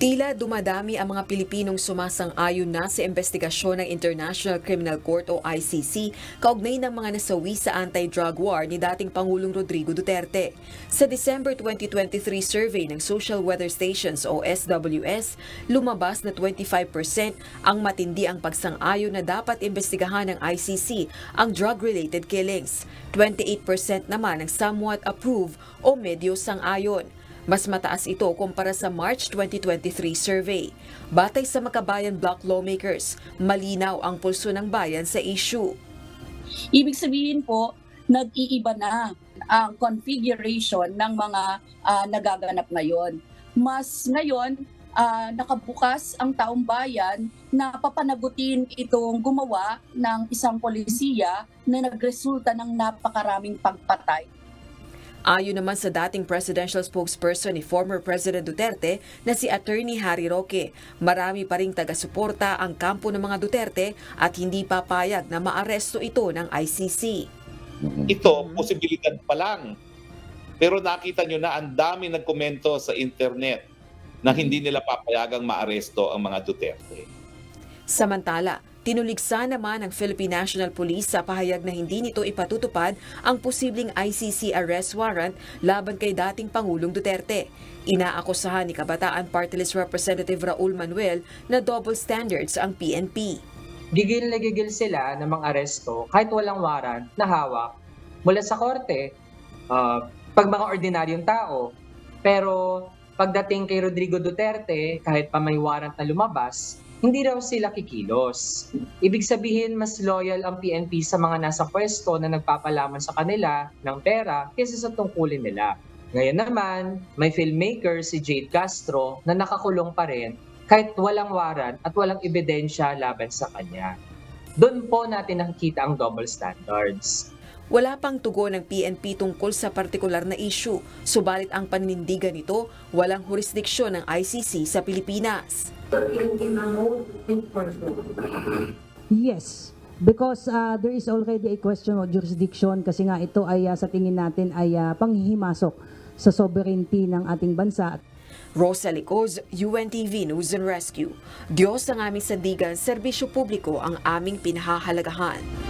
Tila dumadami ang mga Pilipinong sumasang-ayon na sa investigasyon ng International Criminal Court o ICC kaugnay ng mga nasawi sa anti-drug war ni dating Pangulong Rodrigo Duterte. Sa December 2023 survey ng Social Weather Stations o SWS, lumabas na 25% ang matindi ang pagsang-ayon na dapat imbestigahan ng ICC ang drug-related killings. 28% naman ang somewhat approve o medyo sang-ayon. Mas mataas ito kumpara sa March 2023 survey. Batay sa Makabayan Bloc lawmakers, malinaw ang pulso ng bayan sa issue. Ibig sabihin po, nag-iiba na ang configuration ng mga nagaganap ngayon. Mas ngayon, nakabukas ang taong bayan na papanagutin itong gumawa ng isang polisiya na nagresulta ng napakaraming pagpatay. Ayon naman sa dating presidential spokesperson ni former President Duterte na si Attorney Harry Roque, marami pa ring taga-suporta ang kampo ng mga Duterte at hindi papayag na maaresto ito ng ICC. Ito, posibilidad pa lang. Pero nakita nyo na ang dami nagkomento sa internet na hindi nila papayagang maaresto ang mga Duterte. Samantala, tinuligsa naman ng Philippine National Police sa pahayag na hindi nito ipatutupad ang posibleng ICC arrest warrant laban kay dating Pangulong Duterte. Inaakusahan ni Kabataan Party List Representative Raul Manuel na double standards ang PNP. Gigil na gigil sila na mang-aresto kahit walang warrant na hawak mula sa korte pag mga ordinaryong tao. Pero pagdating kay Rodrigo Duterte, kahit pa may warrant na lumabas, hindi raw sila kikilos. Ibig sabihin, mas loyal ang PNP sa mga nasa pwesto na nagpapalaman sa kanila ng pera kaysa sa tungkulin nila. Ngayon naman, may filmmaker si Jade Castro na nakakulong pa rin kahit walang warrant at walang ebidensya laban sa kanya. Doon po natin nakikita ang double standards. Wala pang tugon ng PNP tungkol sa partikular na issue, subalit ang panindigan nito, walang jurisdiksyon ng ICC sa Pilipinas. Yes, because there is already a question of jurisdiction kasi nga ito ay sa tingin natin ay panghihimasok sa sovereignty ng ating bansa. Rosa Licoz, UNTV News and Rescue. Diyos ang aming sandigan, serbisyo publiko ang aming pinahahalagahan.